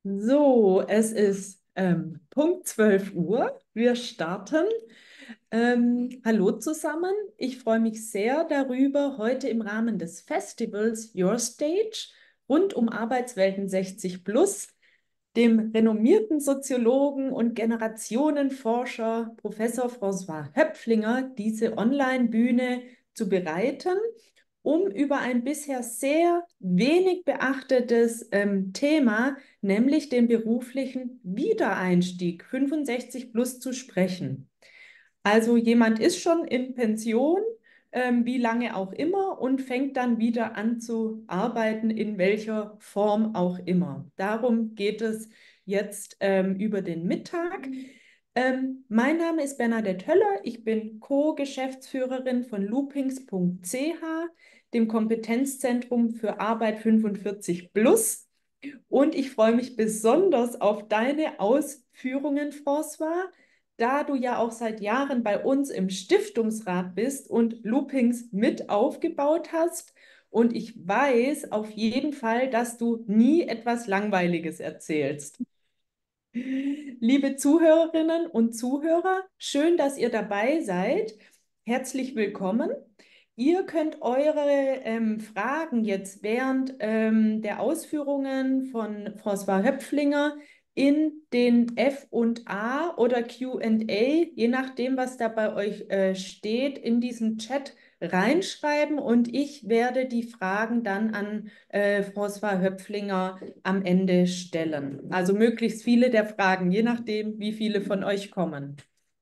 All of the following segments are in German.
So, es ist Punkt 12 Uhr. Wir starten. Hallo zusammen. Ich freue mich sehr darüber, heute im Rahmen des Festivals Your Stage rund um Arbeitswelten 60 Plus dem renommierten Soziologen und Generationenforscher Professor François Höpflinger diese Online-Bühne zu bereiten, um über ein bisher sehr wenig beachtetes Thema, nämlich den beruflichen Wiedereinstieg 65 plus zu sprechen. Also jemand ist schon in Pension, wie lange auch immer, und fängt dann wieder an zu arbeiten, in welcher Form auch immer. Darum geht es jetzt über den Mittag. Mein Name ist Bernadette Höller. Ich bin Co-Geschäftsführerin von loopings.ch, dem Kompetenzzentrum für Arbeit 45 Plus. Und ich freue mich besonders auf deine Ausführungen, François, da du ja auch seit Jahren bei uns im Stiftungsrat bist und Loopings mit aufgebaut hast. Und ich weiß auf jeden Fall, dass du nie etwas Langweiliges erzählst. Liebe Zuhörerinnen und Zuhörer, schön, dass ihr dabei seid. Herzlich willkommen. Ihr könnt eure Fragen jetzt während der Ausführungen von François Höpflinger in den F&A oder Q&A, je nachdem, was da bei euch steht, in diesen Chat reinschreiben, und ich werde die Fragen dann an François Höpflinger am Ende stellen. Also möglichst viele der Fragen, je nachdem, wie viele von euch kommen.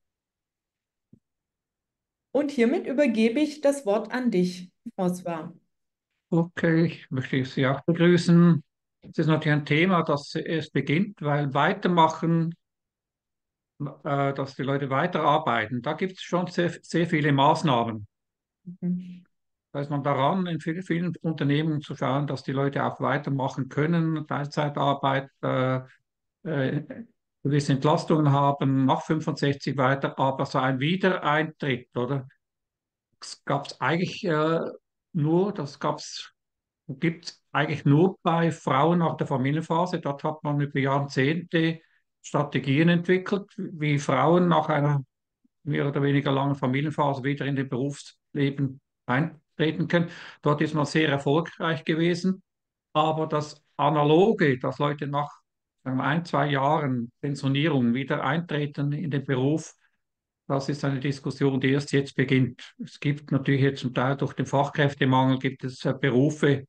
Und hiermit übergebe ich das Wort an dich, François. Okay, ich möchte Sie auch begrüßen. Es ist natürlich ein Thema, das erst beginnt, weil weitermachen, dass die Leute weiterarbeiten, da gibt es schon sehr viele Maßnahmen. Mhm. Da ist man daran, in vielen Unternehmen zu schauen, dass die Leute auch weitermachen können, Teilzeitarbeit, äh, gewisse Entlastungen haben, nach 65 weiter, aber so ein Wiedereintritt, oder? Das gab es eigentlich nur, das gibt es eigentlich nur bei Frauen nach der Familienphase. Dort hat man über Jahrzehnte Strategien entwickelt, wie Frauen nach einer mehr oder weniger langen Familienphase wieder in den Berufsleben eintreten können. Dort ist man sehr erfolgreich gewesen. Aber das Analoge, dass Leute nach sagen wir, 1, 2 Jahren Pensionierung wieder eintreten in den Beruf, das ist eine Diskussion, die erst jetzt beginnt. Es gibt natürlich jetzt zum Teil durch den Fachkräftemangel gibt es Berufe,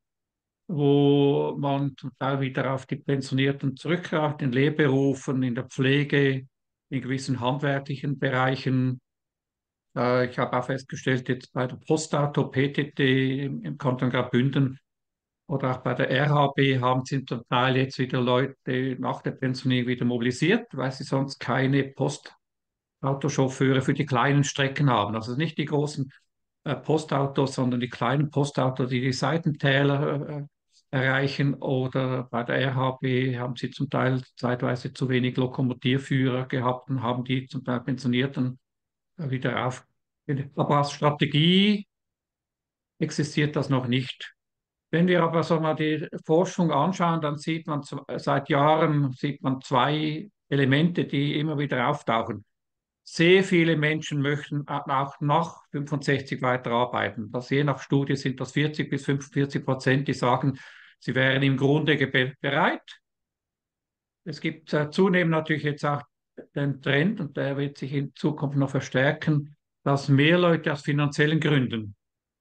wo man zum Teil wieder auf die Pensionierten zurückgreift, in Lehrberufen, in der Pflege, in gewissen handwerklichen Bereichen. Ich habe auch festgestellt, jetzt bei der Postauto PTT im Kanton Graubünden oder auch bei der RHB haben sie zum Teil jetzt wieder Leute nach der Pensionierung wieder mobilisiert, weil sie sonst keine Postautochauffeure für die kleinen Strecken haben. Also nicht die großen Postautos, sondern die kleinen Postautos, die die Seitentäler erreichen. Oder bei der RHB haben sie zum Teil zeitweise zu wenig Lokomotivführer gehabt und haben die zum Teil Pensionierten wieder auf. Aber als Strategie existiert das noch nicht. Wenn wir aber so mal die Forschung anschauen, dann sieht man seit Jahren sieht man zwei Elemente, die immer wieder auftauchen. Sehr viele Menschen möchten auch nach 65 weiterarbeiten. Das je nach Studie sind das 40 bis 45%, die sagen, sie wären im Grunde bereit. Es gibt zunehmend natürlich jetzt auch den Trend, und der wird sich in Zukunft noch verstärken, dass mehr Leute aus finanziellen Gründen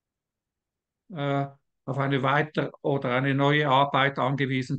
äh, auf eine weitere oder eine neue Arbeit angewiesen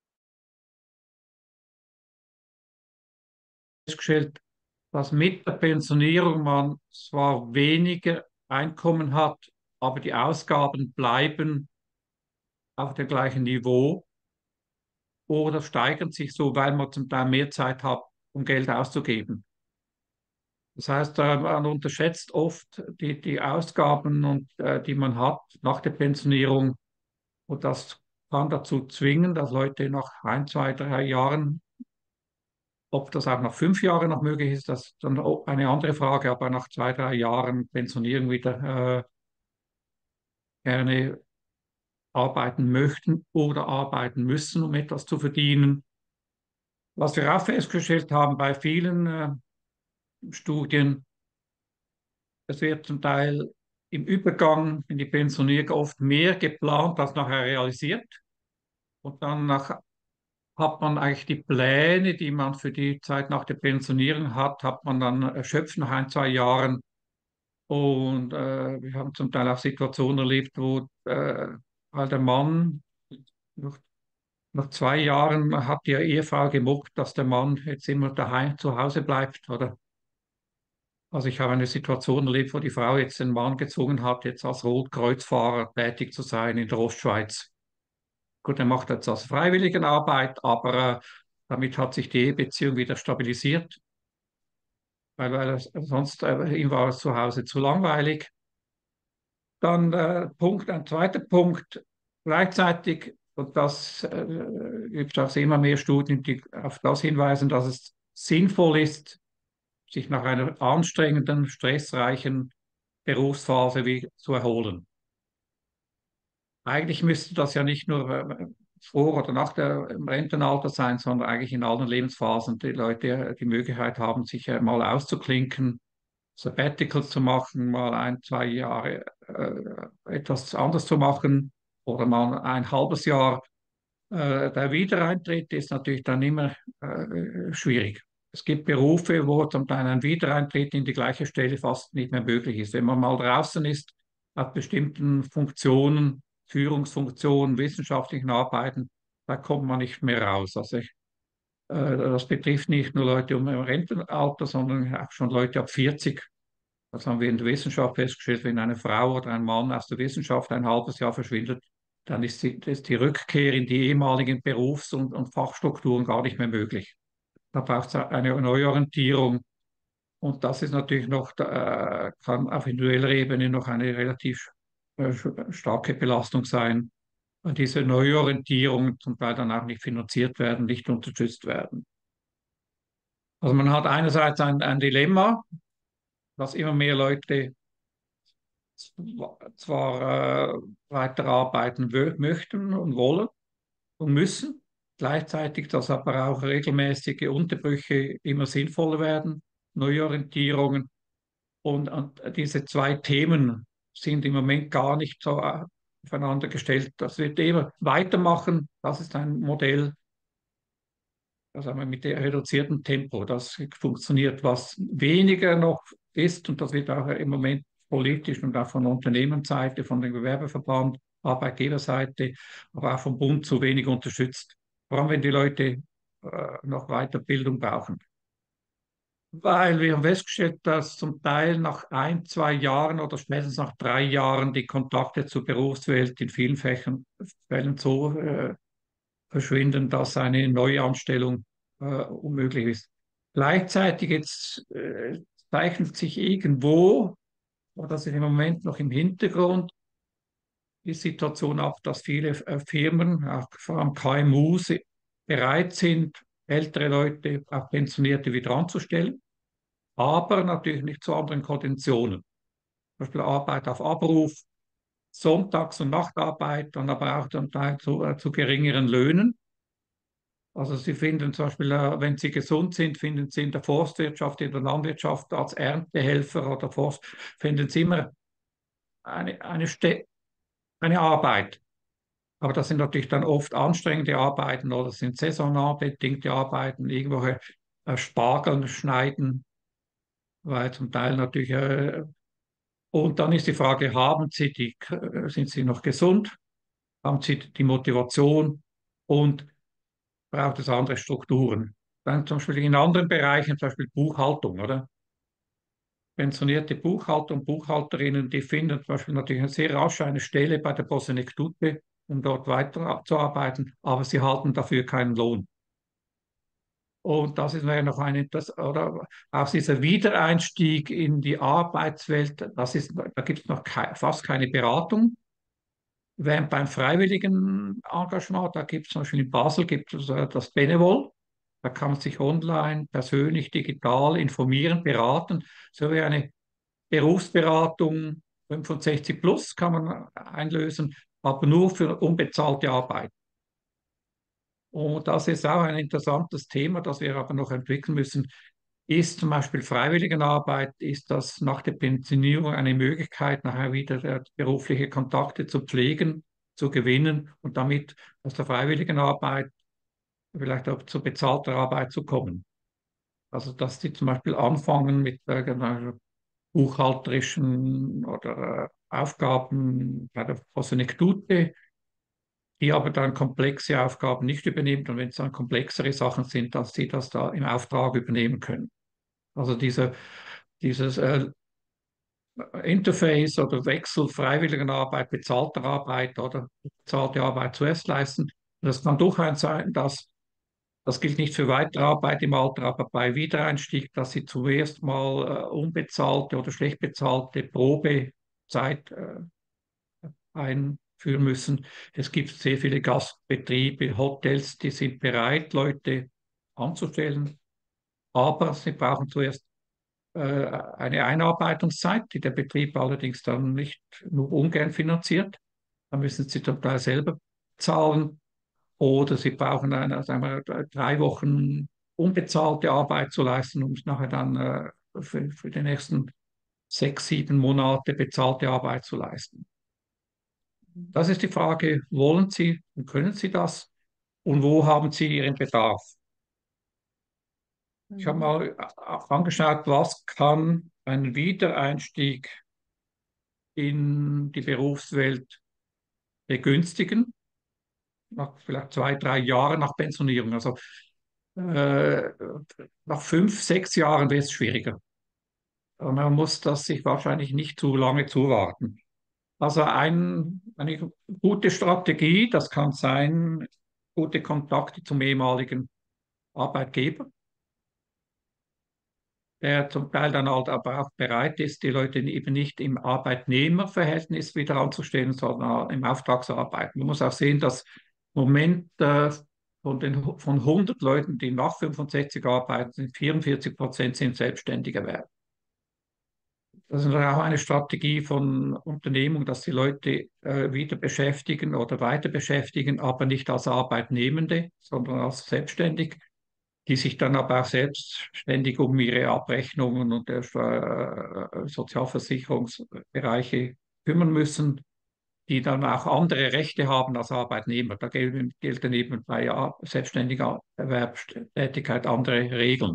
sind. Festgestellt, dass mit der Pensionierung man zwar weniger Einkommen hat, aber die Ausgaben bleiben auf dem gleichen Niveau oder steigern sich so, weil man zum Teil mehr Zeit hat, um Geld auszugeben. Das heißt, man unterschätzt oft die Ausgaben die man hat nach der Pensionierung, und das kann dazu zwingen, dass Leute nach 1, 2, 3 Jahren, ob das auch nach 5 Jahren noch möglich ist, das ist dann auch eine andere Frage, aber nach 2, 3 Jahren Pensionierung wieder gerne arbeiten möchten oder arbeiten müssen, um etwas zu verdienen. Was wir auch festgestellt haben bei vielen Studien, es wird zum Teil im Übergang in die Pensionierung oft mehr geplant als nachher realisiert. Und hat man eigentlich die Pläne, die man für die Zeit nach der Pensionierung hat man dann erschöpft nach ein, zwei Jahren. Und wir haben zum Teil auch Situationen erlebt, wo weil der Mann nach, nach 2 Jahren hat die Ehefrau gemuckt, dass der Mann jetzt immer daheim zu Hause bleibt, oder? Also ich habe eine Situation erlebt, wo die Frau jetzt den Mann gezwungen hat, jetzt als Rotkreuzfahrer tätig zu sein in der Ostschweiz. Gut, er macht jetzt als Freiwilligenarbeit, aber damit hat sich die Ehebeziehung wieder stabilisiert, sonst ihm war es zu Hause zu langweilig. Dann ein zweiter Punkt, gleichzeitig, und das gibt es auch immer mehr Studien, die auf das hinweisen, dass es sinnvoll ist, sich nach einer anstrengenden, stressreichen Berufsphase wie zu erholen. Eigentlich müsste das ja nicht nur vor oder nach dem Rentenalter sein, sondern eigentlich in allen Lebensphasen die Leute die Möglichkeit haben, sich mal auszuklinken, Sabbaticals zu machen, mal ein, 2 Jahre etwas anderes zu machen oder mal ein halbes Jahr. Der Wiedereintritt ist natürlich dann immer schwierig. Es gibt Berufe, wo zum Teil ein Wiedereintritt in die gleiche Stelle fast nicht mehr möglich ist. Wenn man mal draußen ist, auf bestimmten Funktionen, Führungsfunktionen, wissenschaftlichen Arbeiten, da kommt man nicht mehr raus. Das betrifft nicht nur Leute im Rentenalter, sondern auch schon Leute ab 40. Das haben wir in der Wissenschaft festgestellt, wenn eine Frau oder ein Mann aus der Wissenschaft ein halbes Jahr verschwindet, dann ist die Rückkehr in die ehemaligen Berufs- und Fachstrukturen gar nicht mehr möglich. Da braucht es eine Neuorientierung. Und das ist natürlich noch, kann auf individueller Ebene noch eine relativ starke Belastung sein, weil diese Neuorientierung zum Teil dann auch nicht finanziert werden, nicht unterstützt werden. Also man hat einerseits ein Dilemma, dass immer mehr Leute zwar weiterarbeiten möchten und wollen und müssen, gleichzeitig, dass aber auch regelmäßige Unterbrüche immer sinnvoller werden, Neuorientierungen. Und diese zwei Themen sind im Moment gar nicht so aufeinander gestellt. Das wird immer weitermachen. Das ist ein Modell, das haben wir mit dem reduzierten Tempo. Das funktioniert, was weniger noch ist. Und das wird auch im Moment politisch und auch von Unternehmensseite, von dem Gewerbeverband, Arbeitgeberseite, aber auch vom Bund zu wenig unterstützt. Vor allem, wenn die Leute noch Weiterbildung brauchen. Weil wir haben festgestellt, dass zum Teil nach ein, 2 Jahren oder spätestens nach 3 Jahren die Kontakte zur Berufswelt in vielen Fällen so verschwinden, dass eine Neuanstellung unmöglich ist. Gleichzeitig jetzt zeichnet sich irgendwo, und das ist im Moment noch im Hintergrund, die Situation ab, dass viele Firmen, auch vor allem KMUs, bereit sind, ältere Leute, auch Pensionierte wieder anzustellen, aber natürlich nicht zu anderen Konditionen. Zum Beispiel Arbeit auf Abruf, Sonntags- und Nachtarbeit, dann aber auch zum Teil zu geringeren Löhnen. Also Sie finden zum Beispiel, wenn Sie gesund sind, finden Sie in der Forstwirtschaft, in der Landwirtschaft als Erntehelfer oder Forst, finden Sie immer eine Arbeit. Aber das sind natürlich dann oft anstrengende Arbeiten oder sind saisonal bedingte Arbeiten, irgendwelche Spargeln schneiden, weil zum Teil natürlich, und dann ist die Frage, sind Sie noch gesund? Haben Sie die Motivation? Und braucht es andere Strukturen? Dann zum Beispiel in anderen Bereichen, zum Beispiel Buchhaltung, oder? Pensionierte Buchhalter und Buchhalterinnen, die finden zum Beispiel natürlich sehr rasch eine Stelle bei der Bosenectute, um dort weiterzuarbeiten, aber sie halten dafür keinen Lohn. Und das ist ja noch oder auch dieser Wiedereinstieg in die Arbeitswelt, da gibt es noch fast keine Beratung. Während beim freiwilligen Engagement, da gibt es zum Beispiel in Basel gibt es das Benevol, da kann man sich online, persönlich, digital informieren, beraten, so wie eine Berufsberatung 65 plus kann man einlösen, aber nur für unbezahlte Arbeit. Und das ist auch ein interessantes Thema, das wir aber noch entwickeln müssen. Ist zum Beispiel Freiwilligenarbeit, ist das nach der Pensionierung eine Möglichkeit, nachher wieder berufliche Kontakte zu pflegen, zu gewinnen und damit aus der Freiwilligenarbeit vielleicht auch zu bezahlter Arbeit zu kommen? Also, dass die zum Beispiel anfangen mit irgendeiner buchhalterischen oder Aufgaben bei der Prosenektute, die aber dann komplexe Aufgaben nicht übernimmt und wenn es dann komplexere Sachen sind, dass sie das da im Auftrag übernehmen können. Also dieses Interface oder Wechsel freiwilligenarbeit, bezahlter Arbeit oder bezahlte Arbeit zuerst leisten. Und das kann durchaus sein, dass das gilt nicht für weitere Arbeit im Alter, aber bei Wiedereinstieg, dass sie zuerst mal unbezahlte oder schlecht bezahlte Probezeit einführen müssen. Es gibt sehr viele Gastbetriebe, Hotels, die sind bereit, Leute anzustellen, aber sie brauchen zuerst eine Einarbeitungszeit, die der Betrieb allerdings dann nicht nur ungern finanziert. Da müssen sie zum Teil selber zahlen oder sie brauchen eine, sagen wir, 3 Wochen unbezahlte Arbeit zu leisten, um es nachher dann für die nächsten 6, 7 Monate bezahlte Arbeit zu leisten. Das ist die Frage, wollen Sie und können Sie das und wo haben Sie Ihren Bedarf? Ich habe Mhm. mal angeschaut, was kann ein Wiedereinstieg in die Berufswelt begünstigen, nach vielleicht 2, 3 Jahren nach Pensionierung. Also äh, nach 5, 6 Jahren wird es schwieriger. Aber man muss das sich wahrscheinlich nicht zu lange zuwarten. Also eine gute Strategie, das kann sein, gute Kontakte zum ehemaligen Arbeitgeber, der zum Teil dann halt aber auch bereit ist, die Leute eben nicht im Arbeitnehmerverhältnis wieder anzustellen, sondern im Auftragsarbeiten. Man muss auch sehen, dass im Moment von 100 Leuten, die nach 65 arbeiten, sind 44% sind selbstständige Erwerb. Das ist natürlich auch eine Strategie von Unternehmung, dass die Leute wieder beschäftigen oder weiter beschäftigen, aber nicht als Arbeitnehmende, sondern als selbstständig, die sich dann aber auch selbstständig um ihre Abrechnungen und Sozialversicherungsbereiche kümmern müssen, die dann auch andere Rechte haben als Arbeitnehmer. Da gelten eben bei selbstständiger Erwerbstätigkeit andere Regeln.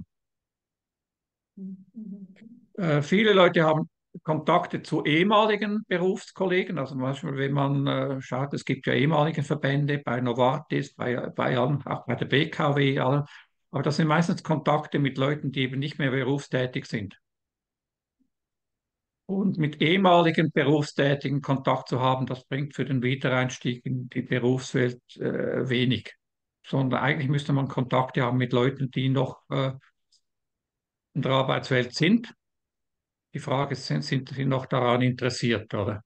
Mhm. Viele Leute haben Kontakte zu ehemaligen Berufskollegen. Also zum Beispiel, wenn man schaut, es gibt ja ehemalige Verbände bei Novartis, bei Bayern, auch bei der BKW, allen. Aber das sind meistens Kontakte mit Leuten, die eben nicht mehr berufstätig sind. Und mit ehemaligen Berufstätigen Kontakt zu haben, das bringt für den Wiedereinstieg in die Berufswelt wenig. Sondern eigentlich müsste man Kontakte haben mit Leuten, die noch in der Arbeitswelt sind. Die Frage ist, sind Sie noch daran interessiert, oder?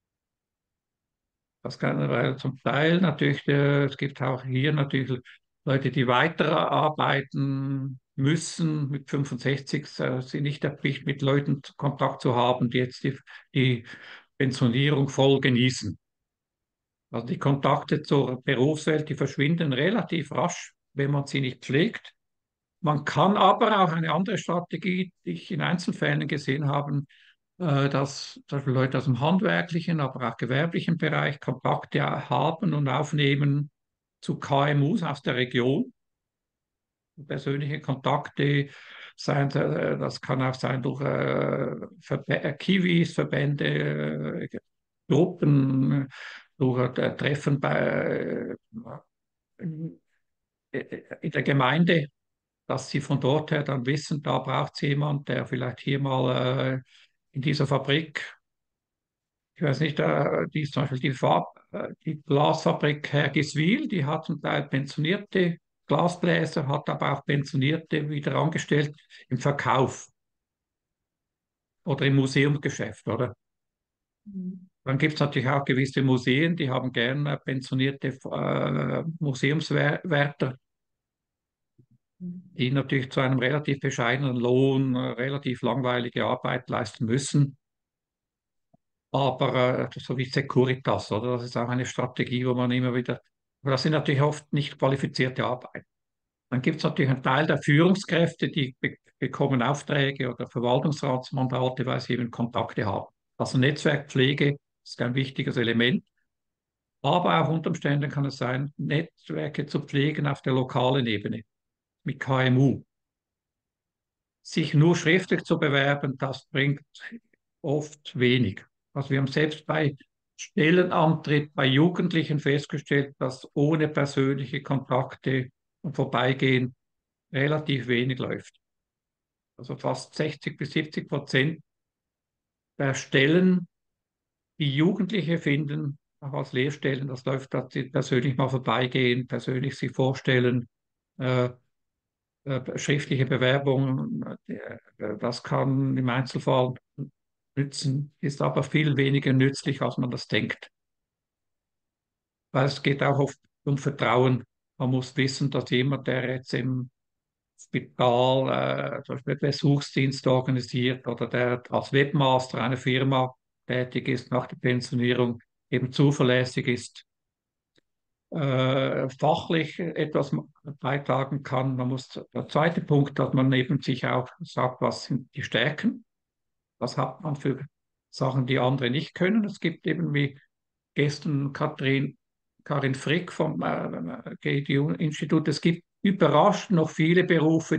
Das kann, weil zum Teil natürlich, es gibt auch hier natürlich Leute, die weiterarbeiten müssen mit 65, sind nicht der Pflicht, mit Leuten Kontakt zu haben, die jetzt die Pensionierung voll genießen. Also die Kontakte zur Berufswelt, die verschwinden relativ rasch, wenn man sie nicht pflegt. Man kann aber auch eine andere Strategie, die ich in Einzelfällen gesehen habe, dass zum Beispiel Leute aus dem handwerklichen, aber auch gewerblichen Bereich Kontakte haben und aufnehmen zu KMUs aus der Region. Persönliche Kontakte sein, das kann auch sein durch Kiwis, Verbände, Gruppen, durch Treffen in der Gemeinde, dass sie von dort her dann wissen, da braucht es jemand, der vielleicht hier mal in dieser Fabrik, ich weiß nicht, die ist zum Beispiel die Glasfabrik Hergiswil, die hat zum Teil pensionierte Glasbläser, hat aber auch pensionierte wieder angestellt im Verkauf oder im Museumsgeschäft, oder? Mhm. Dann gibt es natürlich auch gewisse Museen, die haben gerne pensionierte Museumswärter, die natürlich zu einem relativ bescheidenen Lohn relativ langweilige Arbeit leisten müssen. Aber so wie Securitas, oder? Das ist auch eine Strategie, wo man immer wieder Aber das sind natürlich oft nicht qualifizierte Arbeit. Dann gibt es natürlich einen Teil der Führungskräfte, die bekommen Aufträge oder Verwaltungsratsmandate, weil sie eben Kontakte haben. Also Netzwerkpflege ist ein wichtiges Element. Aber auch unter Umständen kann es sein, Netzwerke zu pflegen auf der lokalen Ebene mit KMU. Sich nur schriftlich zu bewerben, das bringt oft wenig. Also wir haben selbst bei Stellenantritt bei Jugendlichen festgestellt, dass ohne persönliche Kontakte und Vorbeigehen relativ wenig läuft. Also fast 60 bis 70% der Stellen, die Jugendliche finden, auch als Lehrstellen, das läuft, dass sie persönlich mal vorbeigehen, persönlich sich vorstellen, äh, schriftliche Bewerbungen, das kann im Einzelfall nützen, ist aber viel weniger nützlich, als man das denkt. Weil es geht auch oft um Vertrauen. Man muss wissen, dass jemand, der jetzt im Spital zum Beispiel Besuchsdienst organisiert oder der als Webmaster einer Firma tätig ist nach der Pensionierung, eben zuverlässig ist, fachlich etwas beitragen kann. Der zweite Punkt, dass man eben sich auch sagt, was sind die Stärken, was hat man für Sachen, die andere nicht können. Es gibt eben wie gestern Karin Frick vom GDU-Institut, es gibt überraschend noch viele Berufe,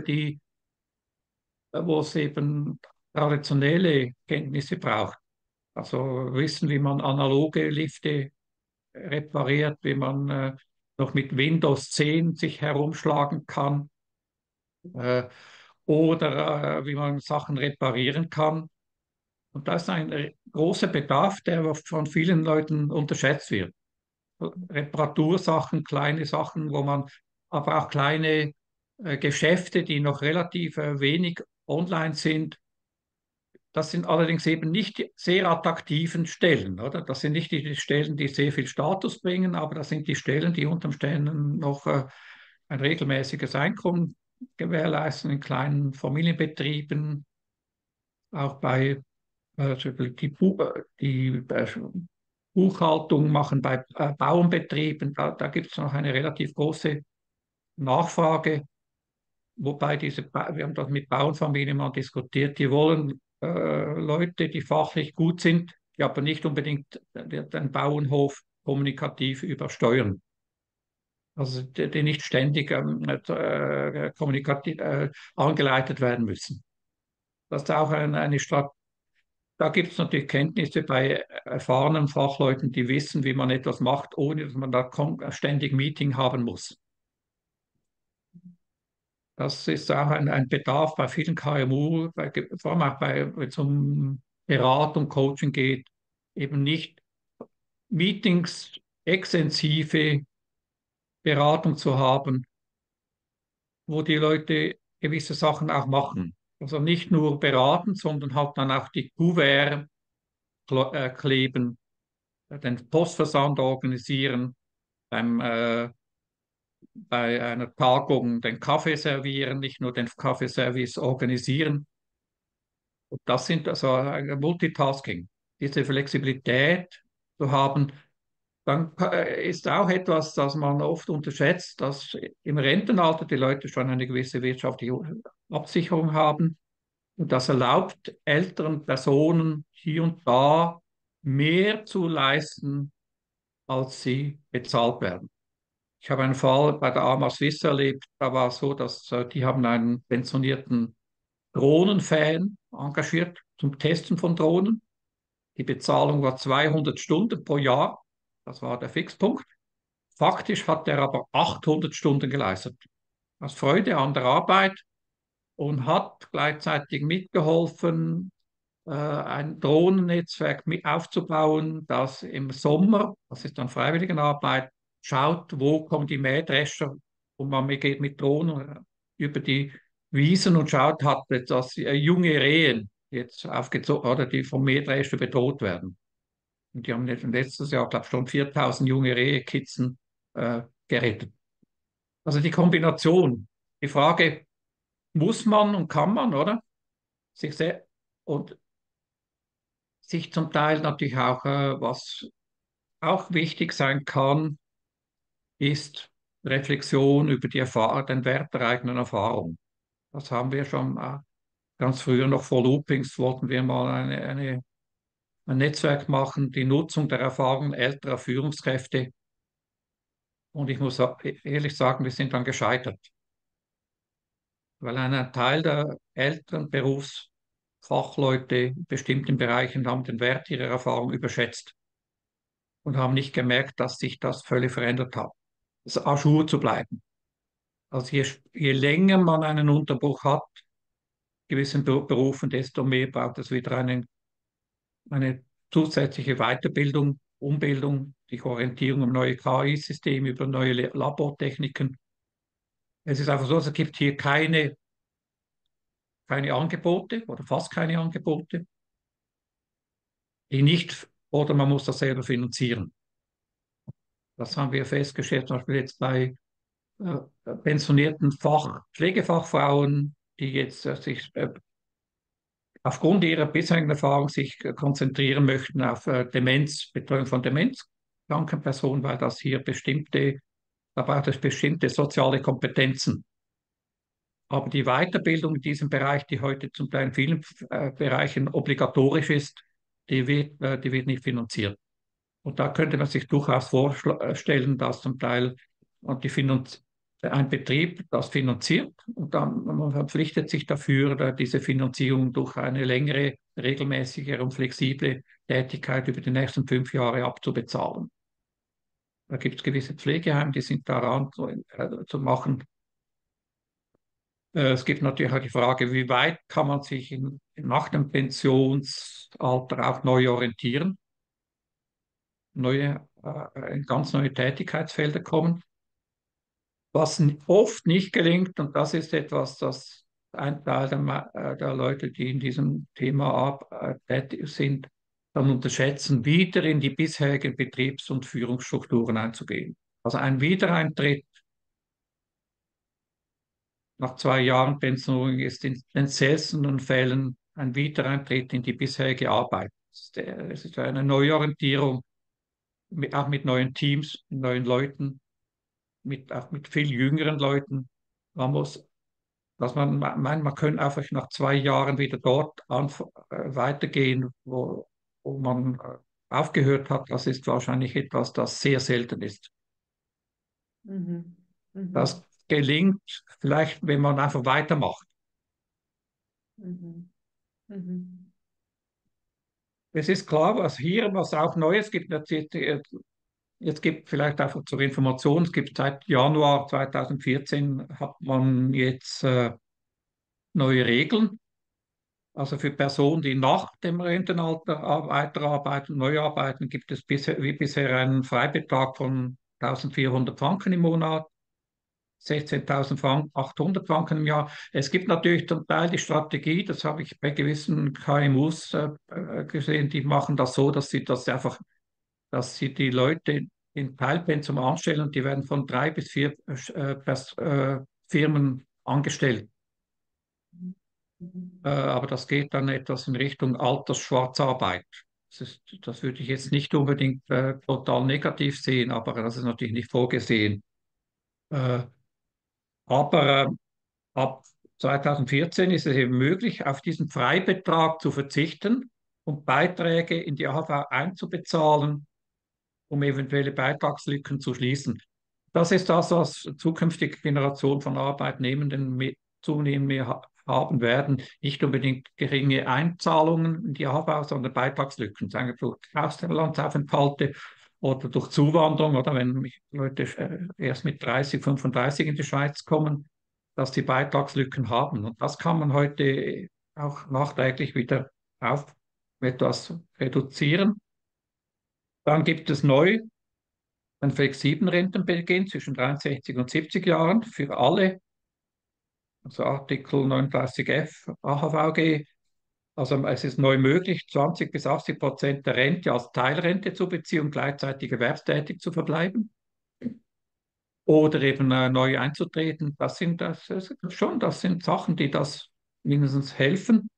wo es eben traditionelle Kenntnisse braucht. Also wissen, wie man analoge Lifte repariert, wie man noch mit Windows 10 sich herumschlagen kann äh, oder wie man Sachen reparieren kann. Und das ist ein großer Bedarf, der von vielen Leuten unterschätzt wird. Reparatursachen, kleine Sachen, wo man, aber auch kleine Geschäfte, die noch relativ wenig online sind. Das sind allerdings eben nicht die sehr attraktiven Stellen, oder? Das sind nicht die Stellen, die sehr viel Status bringen, aber das sind die Stellen, die unter Umständen noch ein regelmäßiges Einkommen gewährleisten in kleinen Familienbetrieben, auch bei die Buchhaltung machen bei Bauernbetrieben. Da gibt es noch eine relativ große Nachfrage. Wobei wir haben das mit Bauernfamilien mal diskutiert, die wollen Leute, die fachlich gut sind, die aber nicht unbedingt den Bauernhof kommunikativ übersteuern. Also die nicht ständig kommunikativ angeleitet werden müssen. Das ist auch eine Strategie. Da gibt es natürlich Kenntnisse bei erfahrenen Fachleuten, die wissen, wie man etwas macht, ohne dass man da ständig Meeting haben muss. Das ist auch ein Bedarf bei vielen KMU, vor allem auch wenn es um Beratung, Coaching geht, eben nicht Meetings, extensive Beratung zu haben, wo die Leute gewisse Sachen auch machen. Also nicht nur beraten, sondern halt dann auch die Kuvert kleben, den Postversand organisieren, beim bei einer Tagung den Kaffee servieren, nicht nur den Kaffeeservice organisieren. Und das sind also ein Multitasking. Diese Flexibilität zu haben, dann ist auch etwas, das man oft unterschätzt, dass im Rentenalter die Leute schon eine gewisse wirtschaftliche Absicherung haben. Und das erlaubt älteren Personen hier und da mehr zu leisten, als sie bezahlt werden. Ich habe einen Fall bei der AMA Swiss erlebt. Da war es so, dass die haben einen pensionierten Drohnenfan engagiert zum Testen von Drohnen. Die Bezahlung war 200 Stunden pro Jahr. Das war der Fixpunkt. Faktisch hat er aber 800 Stunden geleistet. Aus Freude an der Arbeit und hat gleichzeitig mitgeholfen, ein Drohnennetzwerk mit aufzubauen, das im Sommer, das ist dann Freiwilligenarbeit, schaut, wo kommen die Mähdrescher und man geht mit Drohnen über die Wiesen und schaut, hat dass junge Rehen jetzt aufgezogen oder die vom Mähdrescher bedroht werden. Und die haben letztes Jahr, glaube ich, schon 4000 junge Rehekitzen gerettet. Also die Kombination, die Frage, muss man und kann man, oder? Sich sehr, und sich zum Teil natürlich auch, was auch wichtig sein kann, ist Reflexion über den Wert der eigenen Erfahrung. Das haben wir schon ganz früher noch vor Loopings, wollten wir mal ein Netzwerk machen, die Nutzung der Erfahrungen älterer Führungskräfte. Und ich muss ehrlich sagen, wir sind dann gescheitert, weil ein Teil der älteren Berufsfachleute in bestimmten Bereichen haben den Wert ihrer Erfahrung überschätzt und haben nicht gemerkt, dass sich das völlig verändert hat. Also à jour zu bleiben. Also je länger man einen Unterbruch hat, gewissen Berufen, desto mehr braucht es wieder eine zusätzliche Weiterbildung, Umbildung, die Orientierung um neue KI-Systeme, über neue Labortechniken. Es ist einfach so, es gibt hier keine Angebote oder fast keine Angebote, die nicht, oder man muss das selber finanzieren. Das haben wir festgestellt, zum Beispiel jetzt bei pensionierten Pflegefachfrauen, die jetzt sich aufgrund ihrer bisherigen Erfahrung sich konzentrieren möchten auf Demenz, Betreuung von demenzkranken Personen, weil das hier da braucht es bestimmte soziale Kompetenzen. Aber die Weiterbildung in diesem Bereich, die heute zum Teil in vielen Bereichen obligatorisch ist, die wird nicht finanziert. Und da könnte man sich durchaus vorstellen, dass zum Teil und ein Betrieb das finanziert und dann man verpflichtet sich dafür, diese Finanzierung durch eine längere, regelmäßigere und flexible Tätigkeit über die nächsten 5 Jahre abzubezahlen. Da gibt es gewisse Pflegeheime, die sind daran zu machen. Es gibt natürlich auch die Frage, wie weit kann man sich nach dem Pensionsalter auch neu orientieren, in ganz neue Tätigkeitsfelder kommen. Was oft nicht gelingt, und das ist etwas, das ein Teil der Leute, die in diesem Thema tätig sind, dann unterschätzen, wieder in die bisherigen Betriebs- und Führungsstrukturen einzugehen. Also ein Wiedereintritt nach 2 Jahren Pensionierung ist in den seltenen Fällen ein Wiedereintritt in die bisherige Arbeit. Es ist eine Neuorientierung, auch mit neuen Teams, neuen Leuten, auch mit viel jüngeren Leuten. Man muss, dass man meint, man kann einfach nach 2 Jahren wieder dort weitergehen, wo man aufgehört hat. Das ist wahrscheinlich etwas, das sehr selten ist. Mhm. Das Mhm. gelingt vielleicht, wenn man einfach weitermacht. Mhm. Mhm. Es ist klar, was auch Neues gibt. Jetzt gibt vielleicht einfach zur Information, es gibt seit Januar 2014 hat man jetzt neue Regeln. Also für Personen, die nach dem Rentenalter weiterarbeiten, neu arbeiten, gibt es wie bisher einen Freibetrag von 1400 Franken im Monat, 16.800 Franken im Jahr. Es gibt natürlich zum Teil die Strategie, das habe ich bei gewissen KMUs gesehen, die machen das so, dass sie die Leute in Teilpensum anstellen und die werden von 3 bis 4 Firmen angestellt. Mhm. Aber das geht dann etwas in Richtung Altersschwarzarbeit. Das würde ich jetzt nicht unbedingt total negativ sehen, aber das ist natürlich nicht vorgesehen. Äh, aber ab 2014 ist es eben möglich, auf diesen Freibetrag zu verzichten und Beiträge in die AHV einzubezahlen, um eventuelle Beitragslücken zu schließen. Das ist das, was zukünftige Generationen von Arbeitnehmenden zunehmend mehr haben werden. Nicht unbedingt geringe Einzahlungen in die AHV, sondern Beitragslücken, sagen wir durch Auslandsaufenthalte oder durch Zuwanderung oder wenn Leute erst mit 30, 35 in die Schweiz kommen, dass die Beitragslücken haben. Und das kann man heute auch nachträglich wieder auf etwas reduzieren. Dann gibt es neu einen flexiblen Rentenbeginn zwischen 63 und 70 Jahren für alle, also Artikel 39f AHVG. Also es ist neu möglich, 20 bis 80% der Rente als Teilrente zu beziehen und gleichzeitig erwerbstätig zu verbleiben oder eben neu einzutreten. Das sind Sachen, die das mindestens helfen.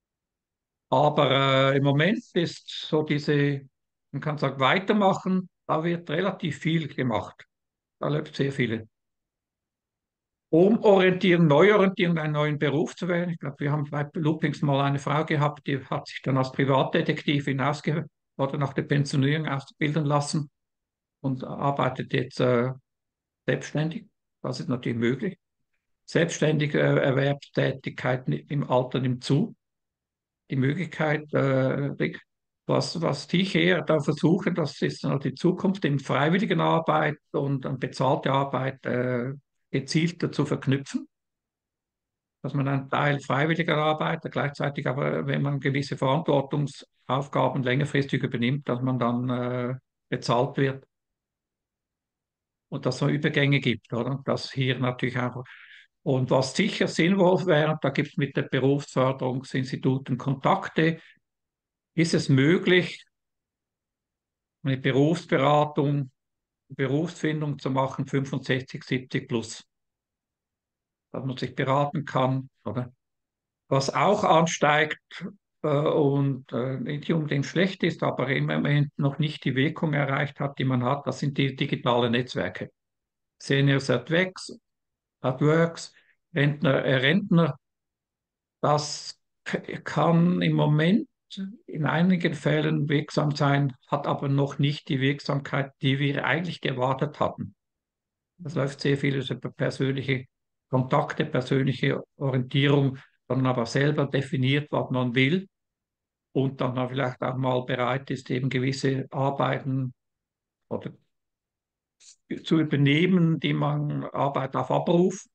Aber im Moment ist so man kann sagen, weitermachen, da wird relativ viel gemacht. Da läuft sehr viele. Umorientieren, Neuorientieren, einen neuen Beruf zu wählen. Ich glaube, wir haben bei Loopings mal eine Frau gehabt, die hat sich dann als Privatdetektivin oder nach der Pensionierung ausbilden lassen und arbeitet jetzt selbstständig. Das ist natürlich möglich. Selbstständige Erwerbstätigkeit im Alter nimmt zu. Die Möglichkeit, was ich eher da versuche, das ist noch die Zukunft in freiwilligen Arbeit und an bezahlte Arbeit gezielter zu verknüpfen, dass man einen Teil freiwilliger Arbeit, gleichzeitig aber, wenn man gewisse Verantwortungsaufgaben längerfristig übernimmt, dass man dann bezahlt wird und dass es so Übergänge gibt, oder? Das hier natürlich auch. Und was sicher sinnvoll wäre, da gibt es mit den Berufsförderungsinstituten Kontakte, ist es möglich, eine Berufsberatung, Berufsfindung zu machen, 65, 70 plus, dass man sich beraten kann, oder? Was auch ansteigt und nicht unbedingt schlecht ist, aber im Moment noch nicht die Wirkung erreicht hat, die man hat, das sind die digitalen Netzwerke. Seniors at Works, Rentner, das kann im Moment in einigen Fällen wirksam sein, hat aber noch nicht die Wirksamkeit, die wir eigentlich gewartet hatten. Das läuft sehr viel über persönliche Kontakte, persönliche Orientierung, dann aber selber definiert, was man will und dann vielleicht auch mal bereit ist, eben gewisse Arbeiten oder zu übernehmen, die man Arbeit auf Abruf.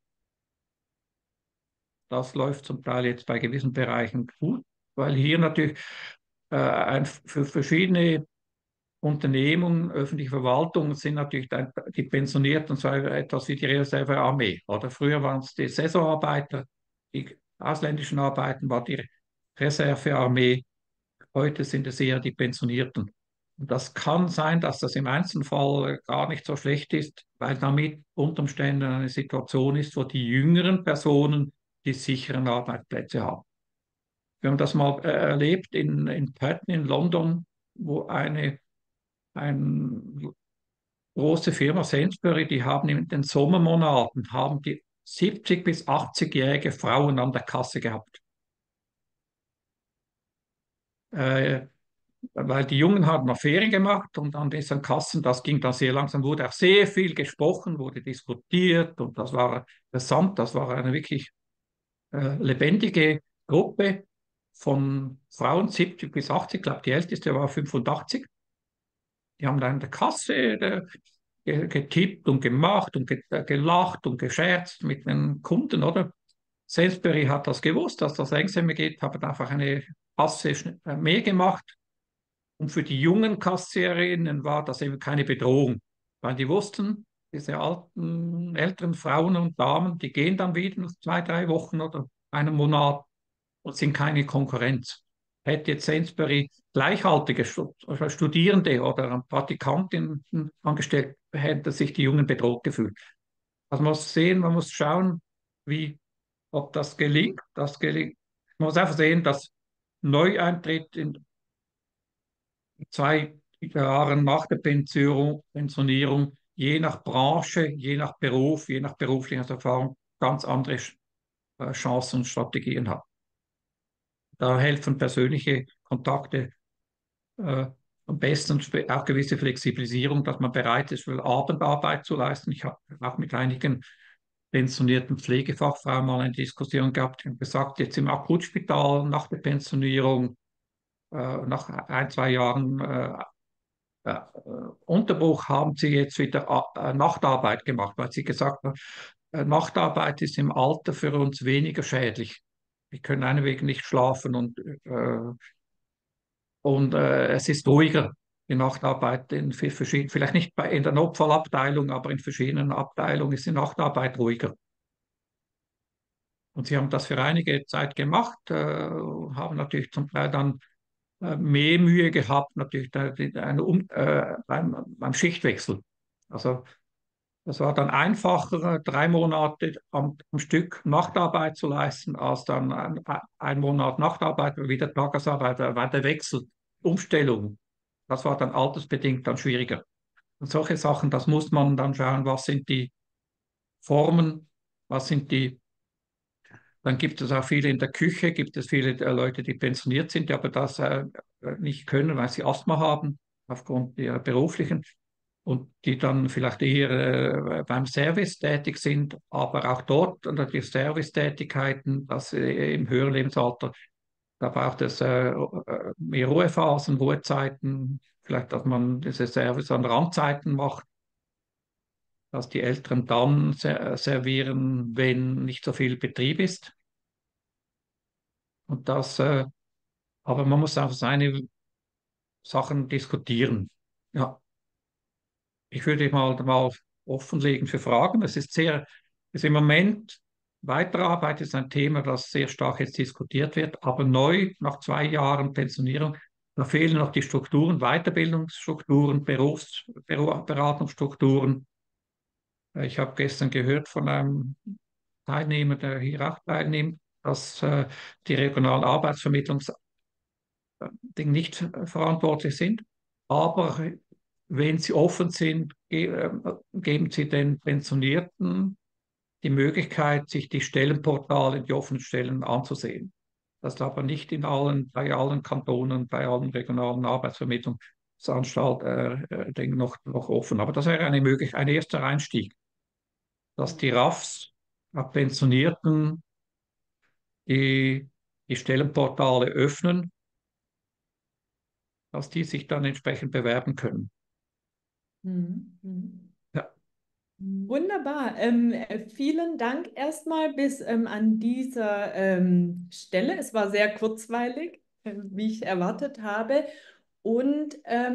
Das läuft zum Teil jetzt bei gewissen Bereichen gut, weil hier natürlich für verschiedene Unternehmen, öffentliche Verwaltungen sind natürlich die Pensionierten so etwas wie die Reservearmee. Oder früher waren es die Saisonarbeiter, die ausländischen Arbeiten war die Reservearmee. Heute sind es eher die Pensionierten. Und das kann sein, dass das im Einzelfall gar nicht so schlecht ist, weil damit unter Umständen eine Situation ist, wo die jüngeren Personen die sicheren Arbeitsplätze haben. Wir haben das mal erlebt in Patton in London, wo eine große Firma Sainsbury, die haben in den Sommermonaten haben die 70 bis 80-jährige Frauen an der Kasse gehabt. Äh, Weil die Jungen haben noch Ferien gemacht und an diesen Kassen, das ging dann sehr langsam, wurde auch sehr viel gesprochen, wurde diskutiert und das war interessant, das war eine wirklich lebendige Gruppe von Frauen, 70 bis 80, ich glaube die älteste war 85. Die haben dann an der Kasse getippt und gemacht und gelacht und gescherzt mit den Kunden, oder? Sainsbury hat das gewusst, dass das langsamer geht, haben einfach eine Kasse mehr gemacht. Und für die jungen Kassiererinnen war das eben keine Bedrohung, weil die wussten, diese älteren Frauen und Damen, die gehen dann wieder nach 2, 3 Wochen oder einem Monat und sind keine Konkurrenz. Hätte jetzt Sainsbury gleichaltrige Studierende oder Praktikantinnen angestellt, hätten sich die Jungen bedroht gefühlt. Also man muss sehen, man muss schauen, ob das gelingt. Das gelingt. Man muss einfach sehen, dass Neueintritt in 2 Jahren nach der Pensionierung je nach Branche, je nach Beruf, je nach beruflicher Erfahrung ganz andere Chancen und Strategien hat. Da helfen persönliche Kontakte am besten und auch gewisse Flexibilisierung, dass man bereit ist, für Abendarbeit zu leisten. Ich habe auch mit einigen pensionierten Pflegefachfrauen mal eine Diskussion gehabt und gesagt, jetzt im Akutspital nach der Pensionierung, nach 1, 2 Jahren Unterbruch, haben sie jetzt wieder Nachtarbeit gemacht, weil sie gesagt haben, Nachtarbeit ist im Alter für uns weniger schädlich. Wir können einweg nicht schlafen und es ist ruhiger. Die Nachtarbeit in verschiedenen, vielleicht nicht in der Notfallabteilung, aber in verschiedenen Abteilungen ist die Nachtarbeit ruhiger. Und sie haben das für einige Zeit gemacht, haben natürlich zum Teil dann mehr Mühe gehabt, natürlich beim Schichtwechsel. Also das war dann einfacher, 3 Monate am Stück Nachtarbeit zu leisten, als dann ein Monat Nachtarbeit und wieder Tagesarbeit, weil der Wechsel, Umstellung, das war dann altersbedingt dann schwieriger. Und solche Sachen, das muss man dann schauen, was sind die Formen, was sind die, dann gibt es auch viele in der Küche, gibt es viele Leute, die pensioniert sind, die aber das nicht können, weil sie Asthma haben, aufgrund ihrer beruflichen, und die dann vielleicht eher beim Service tätig sind, aber auch dort unter die Servicetätigkeiten, das im höheren Lebensalter, da braucht es mehr Ruhephasen, Ruhezeiten, vielleicht, dass man diese Service an Randzeiten macht, dass die Älteren dann servieren, wenn nicht so viel Betrieb ist. Und das, aber man muss auch seine Sachen diskutieren. Ja, ich würde mal offenlegen für Fragen. Es ist im Moment, Weiterarbeit ist ein Thema, das sehr stark jetzt diskutiert wird, aber neu, nach 2 Jahren Pensionierung, da fehlen noch die Strukturen, Weiterbildungsstrukturen, Beratungsstrukturen. Ich habe gestern gehört von einem Teilnehmer, der hier auch teilnimmt, dass die regionalen Arbeitsvermittlungsdinge nicht verantwortlich sind. Aber wenn sie offen sind, geben sie den Pensionierten die Möglichkeit, sich die Stellenportale, die offenen Stellen anzusehen. Das ist aber nicht bei allen Kantonen, bei allen regionalen Arbeitsvermittlungsanstalten noch offen. Aber das wäre ein erster Einstieg, dass die RAFs ab Pensionierten die, die Stellenportale öffnen, dass die sich dann entsprechend bewerben können. Mhm. Mhm. Ja, Wunderbar. Vielen Dank erstmal bis an dieser Stelle. Es war sehr kurzweilig, wie ich erwartet habe. Und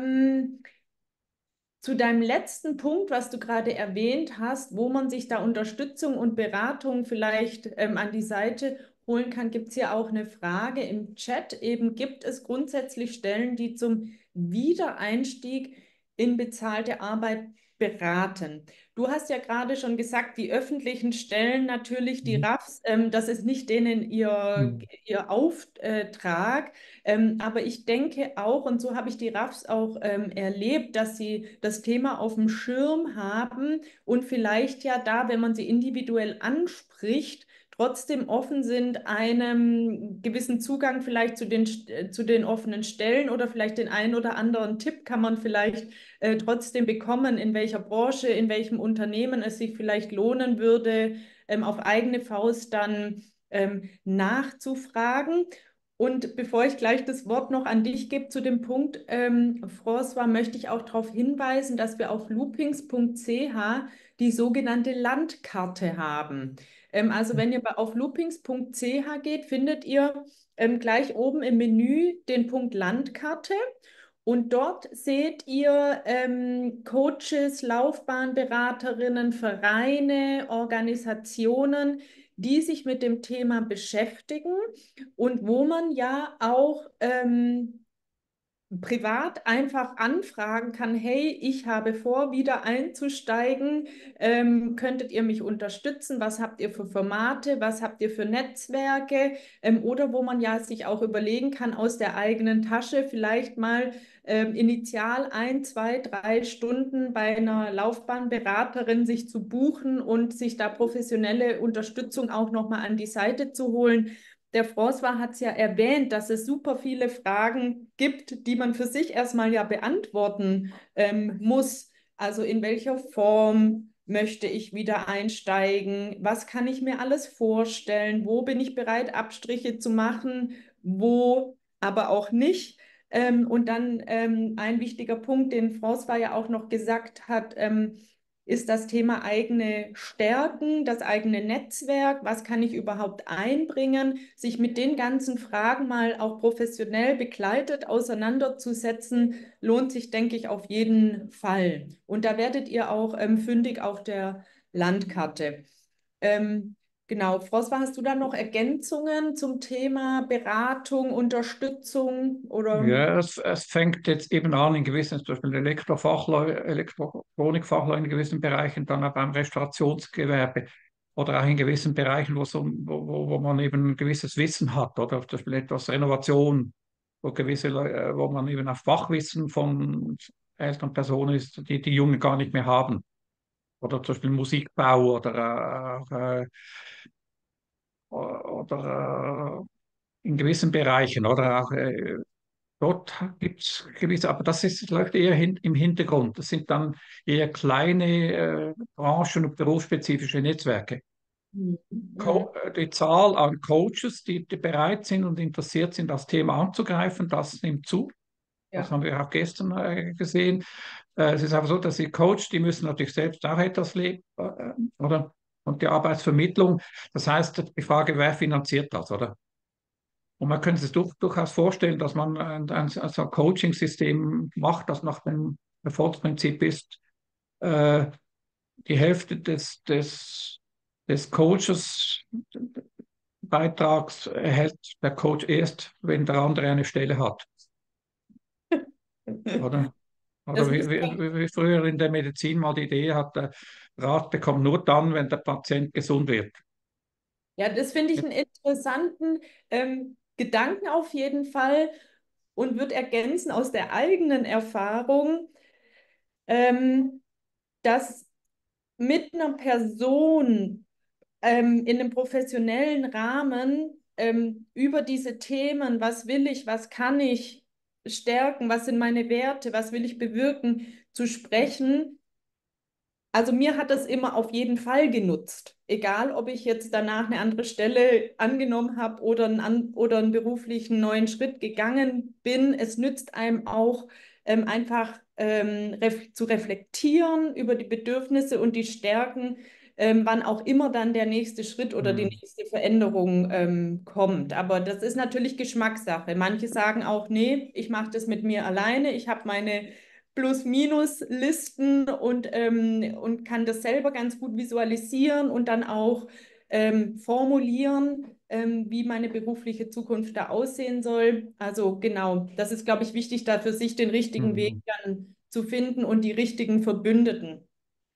zu deinem letzten Punkt, was du gerade erwähnt hast, wo man sich da Unterstützung und Beratung vielleicht an die Seite holen kann, gibt es hier auch eine Frage im Chat. Eben gibt es grundsätzlich Stellen, die zum Wiedereinstieg in bezahlte Arbeit beraten. Du hast ja gerade schon gesagt, die öffentlichen Stellen natürlich, die mhm. RAFs, das ist nicht denen Mhm. ihr Auftrag. Aber ich denke auch, und so habe ich die RAFs auch erlebt, dass sie das Thema auf dem Schirm haben und vielleicht ja da, wenn man sie individuell anspricht, trotzdem offen sind, einem gewissen Zugang vielleicht zu den offenen Stellen oder vielleicht den einen oder anderen Tipp kann man vielleicht trotzdem bekommen, in welcher Branche, in welchem Unternehmen es sich vielleicht lohnen würde, auf eigene Faust dann nachzufragen. Und bevor ich gleich das Wort noch an dich gebe zu dem Punkt, François, möchte ich auch darauf hinweisen, dass wir auf loopings.ch die sogenannte Landkarte haben. Also wenn ihr auf loopings.ch geht, findet ihr gleich oben im Menü den Punkt Landkarte. Und dort seht ihr Coaches, Laufbahnberaterinnen, Vereine, Organisationen, die sich mit dem Thema beschäftigen und wo man ja auch privat einfach anfragen kann, hey, ich habe vor, wieder einzusteigen, könntet ihr mich unterstützen? Was habt ihr für Formate? Was habt ihr für Netzwerke? Oder wo man ja sich auch überlegen kann, aus der eigenen Tasche vielleicht mal initial 1, 2, 3 Stunden bei einer Laufbahnberaterin sich zu buchen und sich da professionelle Unterstützung auch nochmal an die Seite zu holen. Der François hat es ja erwähnt, dass es super viele Fragen gibt, die man für sich erstmal ja beantworten muss. Also in welcher Form möchte ich wieder einsteigen? Was kann ich mir alles vorstellen? Wo bin ich bereit, Abstriche zu machen? Wo aber auch nicht? Und dann ein wichtiger Punkt, den François ja auch noch gesagt hat, ist das Thema eigene Stärken, das eigene Netzwerk, was kann ich überhaupt einbringen, sich mit den ganzen Fragen mal auch professionell begleitet auseinanderzusetzen, lohnt sich, denke ich, auf jeden Fall. Und da werdet ihr auch fündig auf der Landkarte. Genau, François, hast du da noch Ergänzungen zum Thema Beratung, Unterstützung oder? Ja, es fängt jetzt eben an in gewissen, zum Beispiel Elektronikfachleute in gewissen Bereichen, dann auch beim Restaurationsgewerbe oder auch in gewissen Bereichen, wo man eben ein gewisses Wissen hat oder zum Beispiel etwas Renovation, wo man eben auf Fachwissen von älteren Personen ist, die die Jungen gar nicht mehr haben. Oder zum Beispiel Musikbau oder in gewissen Bereichen. Oder auch dort gibt es gewisse, aber das ist, läuft eher im Hintergrund. Das sind dann eher kleine branchen- und berufsspezifische Netzwerke. Mhm. Mhm. Die Zahl an Coaches, die bereit sind und interessiert sind, das Thema anzugreifen, das nimmt zu. Das Ja. haben wir auch gestern gesehen. Es ist einfach so, dass die Coach, die müssen natürlich selbst auch etwas leben, oder? Und die Arbeitsvermittlung, das heißt, die Frage, wer finanziert das, oder? Und man könnte sich durchaus vorstellen, dass man so ein Coaching-System macht, das nach dem Erfolgsprinzip ist, äh, die Hälfte des Coaches Beitrags erhält der Coach erst, wenn der andere eine Stelle hat, oder? Das Oder muss wie früher in der Medizin mal die Idee hat, der Rat bekommt nur dann, wenn der Patient gesund wird. Ja, das finde ich einen interessanten Gedanken auf jeden Fall und würde ergänzen aus der eigenen Erfahrung, ähm, dass mit einer Person in einem professionellen Rahmen über diese Themen, was will ich, was kann ich stärken, was sind meine Werte, was will ich bewirken, zu sprechen. Also mir hat das immer auf jeden Fall genutzt. Egal, ob ich jetzt danach eine andere Stelle angenommen habe oder oder einen beruflichen neuen Schritt gegangen bin. Es nützt einem auch einfach zu reflektieren über die Bedürfnisse und die Stärken, wann auch immer dann der nächste Schritt oder die Hm. nächste Veränderung kommt. Aber das ist natürlich Geschmackssache. Manche sagen auch, nee, ich mache das mit mir alleine. Ich habe meine Plus-Minus-Listen und kann das selber ganz gut visualisieren und dann auch formulieren, wie meine berufliche Zukunft da aussehen soll. Also genau, das ist, glaube ich, wichtig, da für sich den richtigen Weg Hm. dann zu finden und die richtigen Verbündeten.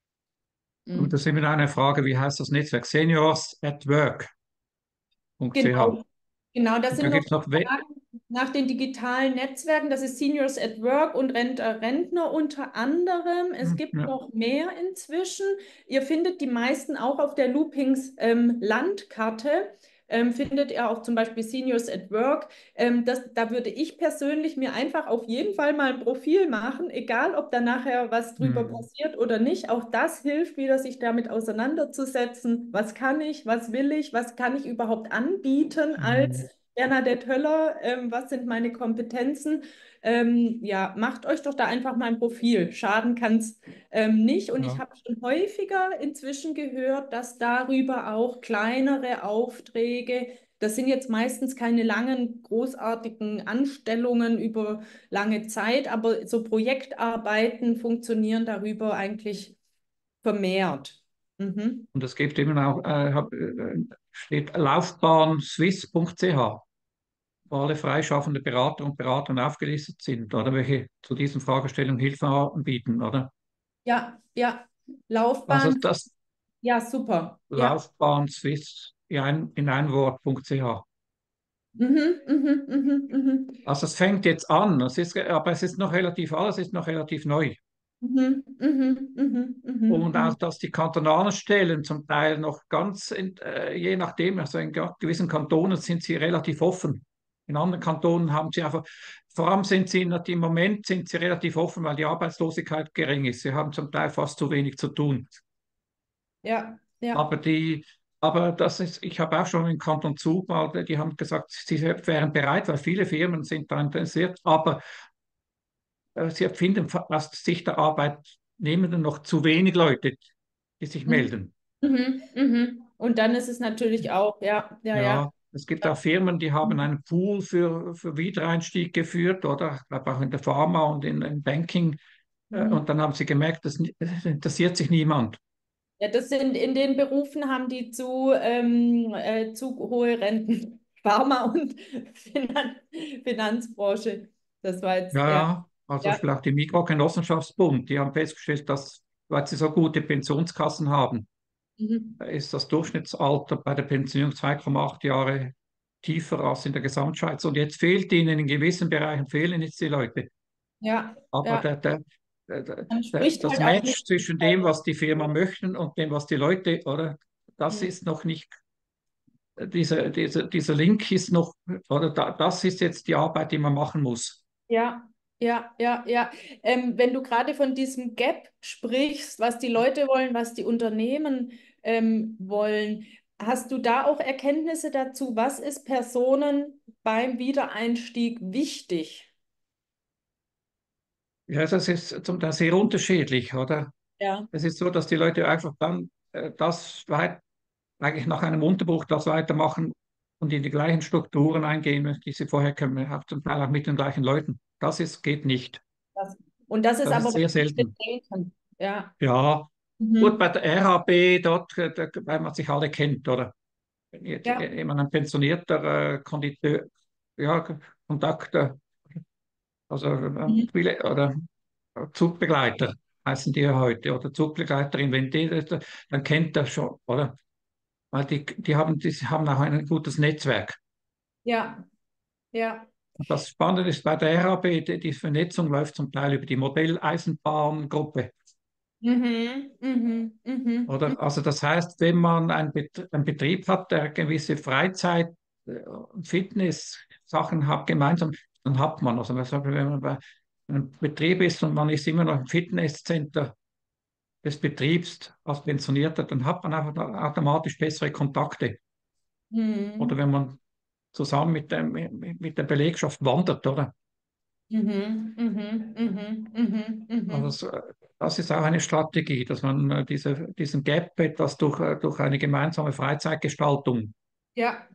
Und Mhm. das ist immer eine Frage, wie heißt das Netzwerk? Seniors at Work.ch. Genau, genau, das Und sind dann noch gibt es noch, Fragen nach den digitalen Netzwerken. Das ist Seniors at Work und Rentner unter anderem. Es gibt ja, noch mehr inzwischen. Ihr findet die meisten auch auf der Loopings Landkarte. Findet ihr auch zum Beispiel Seniors at Work. Da würde ich persönlich mir einfach auf jeden Fall mal ein Profil machen, egal ob da nachher was drüber hm, passiert oder nicht. Auch das hilft wieder, sich damit auseinanderzusetzen. Was kann ich, was will ich, was kann ich überhaupt anbieten als hm, Bernadette Höller? Was sind meine Kompetenzen? Ja, macht euch doch da einfach mal ein Profil. Schaden kann es nicht. Und ich ja. habe schon häufiger inzwischen gehört, dass darüber auch kleinere Aufträge, das sind jetzt meistens keine langen, großartigen Anstellungen über lange Zeit, aber so Projektarbeiten funktionieren darüber eigentlich vermehrt. Mhm. Und es gibt immer auch, steht laufbahnswiss.ch, wo alle freischaffende Berater und Berater aufgelistet sind, oder welche zu diesen Fragestellungen Hilfe anbieten, oder? Ja, ja. Also Laufbahn, das ja, super. Ja. Laufbahnswiss in ein Wort.ch. Mhm, mhm, mhm, mhm. Also es fängt jetzt an, aber es ist noch relativ, alles ist noch relativ neu. Mhm, mhm, mhm, mhm, Und auch, mhm. dass die kantonalen Stellen zum Teil noch je nachdem, also in gewissen Kantonen sind sie relativ offen. In anderen Kantonen haben sie einfach, vor allem sind sie im Moment sind sie relativ offen, weil die Arbeitslosigkeit gering ist. Sie haben zum Teil fast zu wenig zu tun. Ja, ja. Aber aber das ist, ich habe auch schon im Kanton Zug mal, die haben gesagt, sie wären bereit, weil viele Firmen sind daran interessiert, aber sie empfinden aus Sicht der Arbeitnehmenden noch zu wenig Leute, die sich Mhm, melden. mhm, mhm. Und dann ist es natürlich auch, ja, ja, ja. Ja, es gibt auch Firmen, die haben einen Pool für Wiedereinstieg geführt, oder? Ich glaube auch in der Pharma und im Banking. Mhm. Und dann haben sie gemerkt, es interessiert sich niemand. Ja, das sind in den Berufen haben die zu hohe Renten. Pharma und Finanzbranche. Das war jetzt, Ja, ja, ja. Also zum ja. Beispiel auch die Mikrogenossenschaftsbund, die haben festgestellt, dass, weil sie so gute Pensionskassen haben, Mhm. ist das Durchschnittsalter bei der Pensionierung 2,8 Jahre tiefer als in der Gesamtschweiz. Und jetzt fehlt ihnen in gewissen Bereichen fehlen jetzt die Leute. Ja, Aber ja. Man spricht das halt auch mit. Match zwischen dem, was die Firma möchten und dem, was die Leute, oder? Das Hm. ist noch nicht, dieser Link ist noch, oder das ist jetzt die Arbeit, die man machen muss. Ja, ja, ja, ja. Wenn du gerade von diesem Gap sprichst, was die Leute wollen, was die Unternehmen wollen, hast du da auch Erkenntnisse dazu? Was ist Personen beim Wiedereinstieg wichtig? Ja, das ist zum Teil sehr unterschiedlich, oder? Ja, Es ist so, dass die Leute einfach dann eigentlich nach einem Unterbruch das weitermachen und in die gleichen Strukturen eingehen, die sie vorher können, auch zum Teil auch mit den gleichen Leuten. Geht nicht. das, und das ist Das ist aber, was sehr viele selten. denken. Ja. Ja, gut, bei Mhm. der RHB, dort, weil man sich alle kennt, oder? Ja. Jemand ein pensionierter Konditeur, ja, Kontakt, also Mhm. viele, oder Zugbegleiter heißen die ja heute, oder Zugbegleiterin, wenn die, dann kennt er schon, oder? Weil die haben auch ein gutes Netzwerk. Ja, ja. Und das Spannende ist bei der RAB, die Vernetzung läuft zum Teil über die Modelleisenbahngruppe. Mhm. Mhm. Mhm. Mhm. Oder? Also das heißt, wenn man einen Betrieb hat, der gewisse Freizeit- und Fitness-Sachen hat gemeinsam, dann hat man, also wenn man bei einem Betrieb ist und man ist immer noch im Fitnesscenter des Betriebs als Pensionierter, dann hat man einfach automatisch bessere Kontakte. Oder Mhm. wenn man zusammen mit der Belegschaft wandert, oder? Mhm. Mhm. Mhm. Mhm. Mhm. Also das ist auch eine Strategie, dass man diesen Gap etwas durch eine gemeinsame Freizeitgestaltung Ja.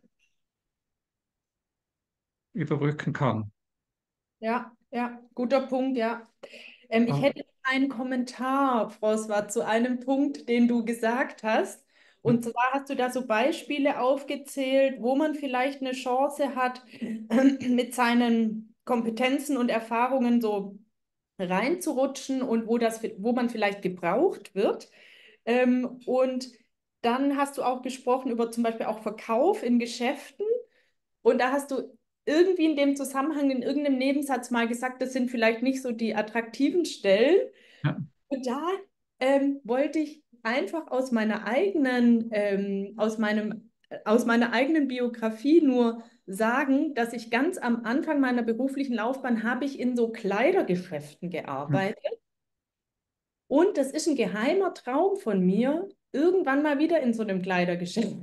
überbrücken kann. Ja, ja, guter Punkt, ja. Ich Äh, hätte einen Kommentar, François, zu einem Punkt, den du gesagt hast. Und zwar hast du da so Beispiele aufgezählt, wo man vielleicht eine Chance hat, mit seinen Kompetenzen und Erfahrungen so reinzurutschen und wo man vielleicht gebraucht wird. Und dann hast du auch gesprochen über zum Beispiel auch Verkauf in Geschäften. Und da hast du irgendwie in dem Zusammenhang in irgendeinem Nebensatz mal gesagt, das sind vielleicht nicht so die attraktiven Stellen. ja, Und da wollte ich einfach aus meiner eigenen Biografie nur sagen, dass ich ganz am Anfang meiner beruflichen Laufbahn habe ich in so Kleidergeschäften ja. gearbeitet. Und das ist ein geheimer Traum von mir, irgendwann mal wieder in so einem Kleidergeschäft